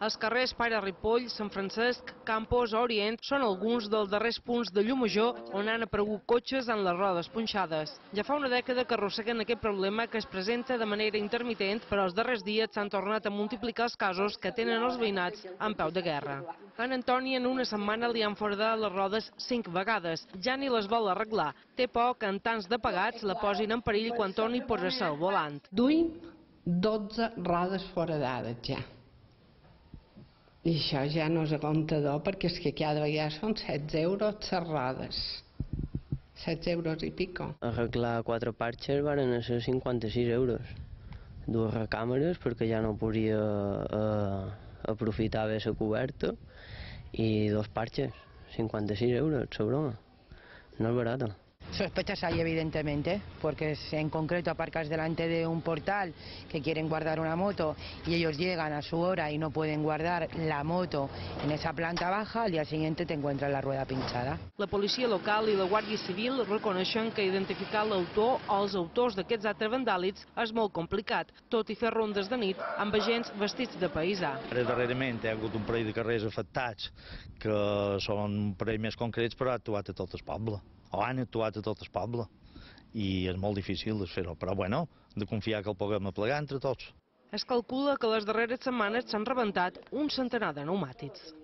Els carrers Pare Ripoll, Sant Francesc, Campos o Orient són alguns dels darrers punts de llum major on han aparegut cotxes amb les rodes punxades. Ja fa una dècada que arrosseguen aquest problema que es presenta de manera intermitent, però els darrers dies s'han tornat a multiplicar els casos que tenen els veïnats en peu de guerra. En Antoni en una setmana li han foradat les rodes 5 vegades. Ja ni les vol arreglar. Té por que en tants de pagats la posin en perill quan torni a posar-se al volant. Duim 12 rodes foradades ja. I això ja no és aguantador perquè és que cada vegada són 16 euros les rodes. 16 euros i pico. Arreglar 4 parxes van ser 56 euros. 2 recàmeres perquè ja no podia aprofitar bé la coberta i 2 parxes, 56 euros, la broma. No es barato. Sospechas hay, evidentemente, porque en concreto aparcas delante de un portal que quieren guardar una moto y ellos llegan a su hora y no pueden guardar la moto en esa planta baja, al día siguiente te encuentras la rueda pinchada. La policia local i la Guàrdia Civil reconeixen que identificar l'autor o els autors d'aquests actes vandàlics és molt complicat, tot i fer rondes de nit amb agents vestits de paisà. Darrerament hi ha hagut un parell de carrers afectats que són un parell més concrets, però ha actuat a tot el poble. O han actuat a tot el poble i és molt difícil de fer-ho, però bueno, de confiar que el puguem aplegar entre tots. Es calcula que les darreres setmanes s'han rebentat un centenar de pneumàtics.